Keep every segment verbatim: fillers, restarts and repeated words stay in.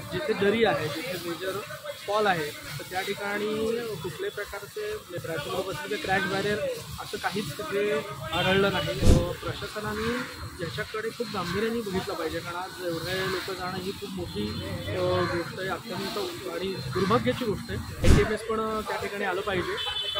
जिथे दरी आहे, जिथे मेजर फॉल आहे, तर त्या ठिकाणी कुठल्याही प्रकारचे ट्रॅफिक क्रॅश बॅरियर असं काहीच तिथे आढळलं नाही. प्रशासनाने याच्याकडे खूप गांभीर्याने बघितलं पाहिजे, कारण आज एवढे लोक जाणं ही खूप मोठी गोष्ट आहे, अत्यंत आणि दुर्भाग्याची गोष्ट आहे. ए टी एम एस पण त्या ठिकाणी आलं पाहिजे.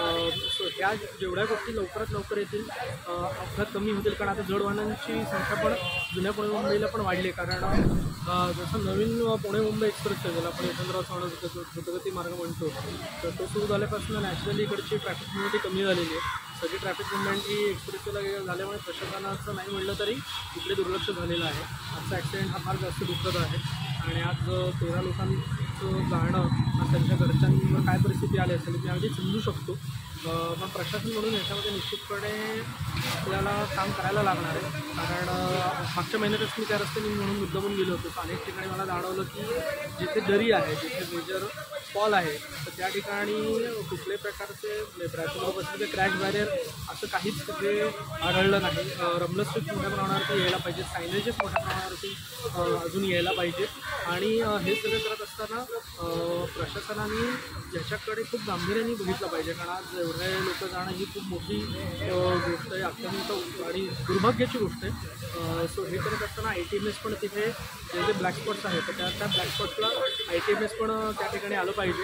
सो ह्या जेवढ्या गोष्टी लवकरात लवकर येतील अपघात कमी होतील, कारण आता जड वाहनांची संख्या पण जुन्या पुणे मुंबईला पण वाढली आहे. कारण जसं नवीन पुणे मुंबई एक्सप्रेस आहे, ज्याला आपण यशवंतराव चव्हाण द्रुतगती मार्ग म्हणतो, तर तो सुरू झाल्यापासून नॅचरली इकडची ट्रॅफिक मुव्हमेंट कमी झालेली आहे. सगळी ट्रॅफिक मुव्हमेंट ही एक्सप्रेसला झाल्यामुळे प्रशासनाचं नाही म्हणलं तरी इकडे दुर्लक्ष झालेलं आहे. आजचा ॲक्सिडेंट हा फार जास्त दुःखद आहे आणि आज तेरा लोकांचं जाणं त्यांच्या घरच्यांवर काय परिस्थिती आली असेल मी अगदी समजू शकतो. पण प्रशासन म्हणून याच्यामध्ये निश्चितपणे आपल्याला काम करायला लागणार आहे, कारण मागच्या महिन्यातच मी त्या रस्त्याने म्हणून मुद्दामून गेलो होतो. अनेक ठिकाणी मला जाणवलं की जिथे दरी आहे, जिथे मेजर फॉल आहे, तर त्या ठिकाणी कुठल्याही प्रकारचे ट्रॅफिक क्रॅश बॅरियर असं काहीच तिथे आढळलं नाही. रमलं स्ट्रीट मोठ्या प्रमाणावरती यायला पाहिजे, सायनेजेस मोठ्या प्रमाणावरती अजून यायला पाहिजे. आणि हे सगळं करत असताना प्रशासनाने याच्याकडे खूप गांभीर्याने बघितलं पाहिजे, कारण आज एवढे लोक जाणं ही खूप मोठी गोष्ट आहे, अत्यंत आणि दुर्भाग्याची गोष्ट आहे. सो हे करत असताना आय टी एम एस पण तिथे जे जे ब्लॅक स्पॉट्स आहेत, तर त्या त्या ब्लॅक स्पॉट्सला आय टी एम एस पण त्या ठिकाणी आलं पाहिजे.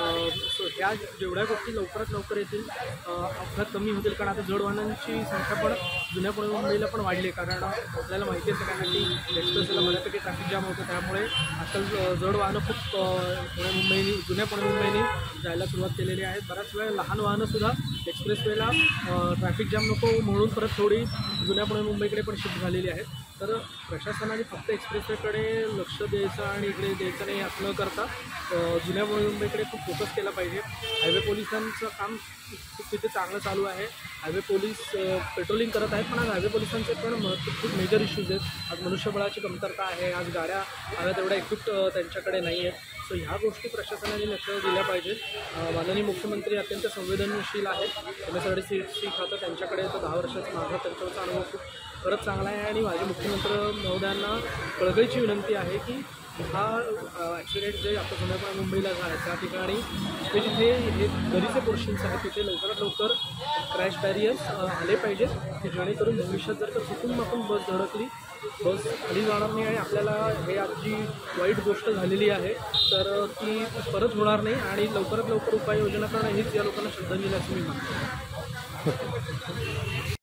सो ह्या जेवढ्या गोष्टी लवकरात लवकर येतील अपघात कमी होतील, कारण आता जड वाहनांची संख्या पण जुन्या पुणे मुंबईला पण वाढली आहे. कारण आपल्याला माहिती आहे सगळ्यांना की एक्सप्रेसला बऱ्यापैकी ट्रॅफिक जाम होतं, त्यामुळे आजकाल जड वाहनं खूप पुणे मुंबईनी जुन्या पुणे मुंबईनी जायला सुरुवात केलेली आहे. बऱ्याच वेळा लहान वाहनंसुद्धा एक्सप्रेसवेला ट्रॅफिक जाम नको म्हणून परत थोडी जुन्या पुणे मुंबईकडे पण शिफ्ट झालेली आहेत. तर प्रशासनाने फक्त एक्सप्रेसवेकडे लक्ष द्यायचं आणि इकडे द्यायचं नाही असं न करता जुन्या पुणे मुंबईकडे खूप फोकस केला पाहिजे. हायवे पोलिसांचं काम खूप तिथे चांगलं चालू आहे. हायवे पोलीस पेट्रोलिंग करत आहेत, पण आज हायवे पोलिसांचे पण खूप मेजर इश्यूज आहेत. आज मनुष्यबळाची कमतरता आहे, आज गाड्या हव्या तेवढ्या इक्विप्ड त्यांच्याकडे नाही आहेत. सो ह्या गोष्टी प्रशासनाने लक्ष दिल्या पाहिजेत. माननीय मुख्यमंत्री अत्यंत संवेदनशील आहेत. M S R D C C खातं त्यांच्याकडे तर दहा वर्षाचा माझा त्यांच्यावरचा अनुभव खूप खरंच चांगला आहे. आणि माझे मुख्यमंत्री महोदयांना कळकळीची विनंती आहे की हा ॲक्सिडेंट जे आता जुन्या मुंबईला झाला त्या ठिकाणी ते जिथे हे दरीचे पोर्शन्स आहेत तिथे लवकरात लवकर क्रॅश बॅरियर्स आले पाहिजेत, की जेणेकरून भविष्यात जर का चुकून आपण बस धडकली बस खाली जाणार नाही आणि आपल्याला हे आज जी वाईट गोष्ट झालेली आहे तर ती परत होणार नाही. आणि लवकरात लवकर उपाययोजना करणं हीच या लोकांना श्रद्धांजली असं मी मानतो.